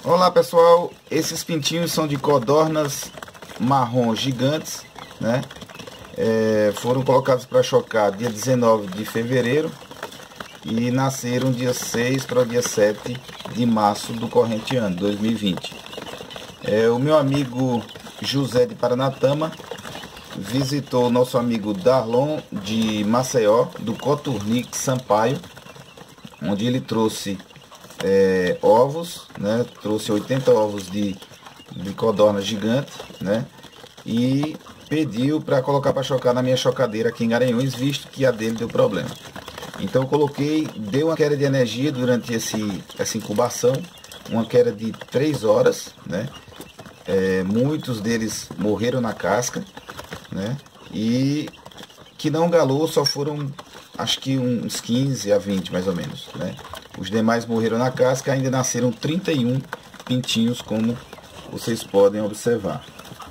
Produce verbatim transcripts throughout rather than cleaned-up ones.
Olá pessoal, esses pintinhos são de codornas marrom gigantes, né? É, foram colocados para chocar dia dezenove de fevereiro e nasceram dia seis para o dia sete de março do corrente ano dois mil e vinte. É, o meu amigo José de Paranatama visitou o nosso amigo Darlon de Maceió, do Coturnic Sampaio, onde ele trouxe é, ovos, né? Trouxe oitenta ovos de, de codorna gigante, né? E pediu para colocar para chocar na minha chocadeira aqui em Garanhuns, visto que a dele deu problema. Então eu coloquei, deu uma queda de energia durante esse, essa incubação, uma queda de três horas, né? É, muitos deles morreram na casca, né? E que não galou só foram, acho que uns quinze a vinte mais ou menos, né? Os demais morreram na casca, ainda nasceram trinta e um pintinhos, como vocês podem observar.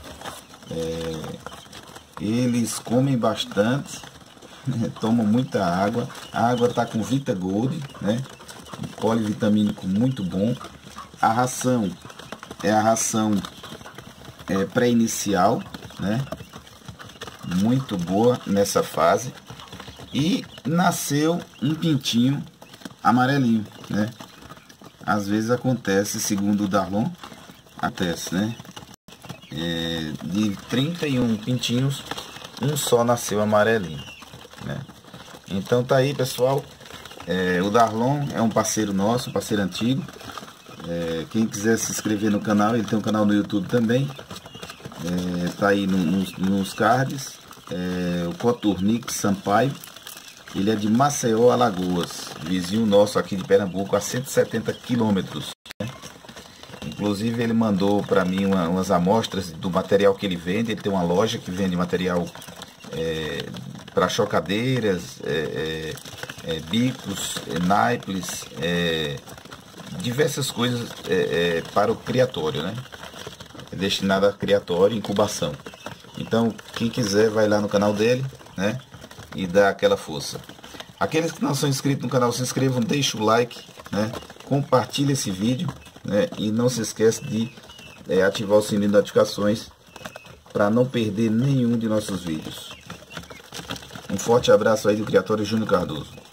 É, eles comem bastante, né? Tomam muita água. A água está com Vita Gold, né? Um polivitamínico muito bom. A ração é a ração é, pré-inicial, né? Muito boa nessa fase. E nasceu um pintinho amarelinho, né? Às vezes acontece, segundo o Darlon, acontece, né? É, de trinta e um pintinhos, um só nasceu amarelinho, né? Então tá aí, pessoal. É, o Darlon é um parceiro nosso, um parceiro antigo. É, quem quiser se inscrever no canal, ele tem um canal no YouTube também. É, tá aí no, nos, nos cards. É, o Coturnic Sampaio. Ele é de Maceió, Alagoas, vizinho nosso aqui de Pernambuco, a cento e setenta quilômetros. Né? Inclusive ele mandou para mim uma, umas amostras do material que ele vende. Ele tem uma loja que vende material é, para chocadeiras, é, é, é, bicos, é, naipes, é, diversas coisas é, é, para o criatório, né? É destinado a criatório e incubação. Então quem quiser vai lá no canal dele, né? E dá aquela força. Aqueles que não são inscritos no canal, se inscrevam, deixem o like, né? Compartilhe esse vídeo, né? E não se esqueça de é, ativar o sininho de notificações para não perder nenhum de nossos vídeos. Um forte abraço aí do Criatório Júnior Cardoso.